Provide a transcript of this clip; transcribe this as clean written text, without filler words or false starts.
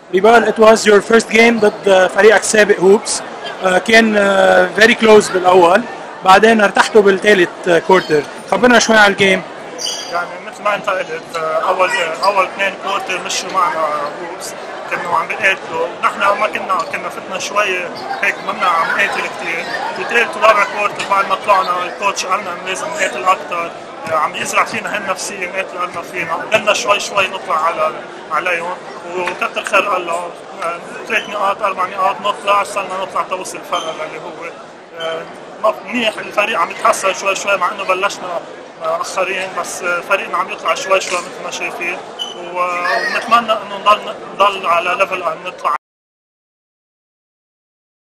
ريبال it was your first game ضد فريقك السابق هوبس. كان very close بالاول، بعدين ارتحتوا بالثالث كورتر. خبرنا شوي عن الجيم. يعني مثل ما انت قلت اول اثنين كورتر مشوا معنا هوبس، كانوا عم بيقاتلوا ونحن ما كنا فتنا شوي هيك منا عم نقاتل كثير. بثالث ورابع كورتر بعد ما طلعنا الكوتش قالنا لازم نقاتل اكثر، عم يزرع فينا هالنفسيه نقاتل قالنا فينا، قلنا شوي نطلع عليهم وكتر خير الله. 3 نقاط 4 نقاط نطلع، صرنا نطلع توصل الفرق اللي هو منيح. الفريق عم يتحسن شوي مع انه بلشنا مؤخرين، بس فريقنا عم يطلع شوي مثل ما شايفين، ونتمنى انه نضل على ليفل نطلع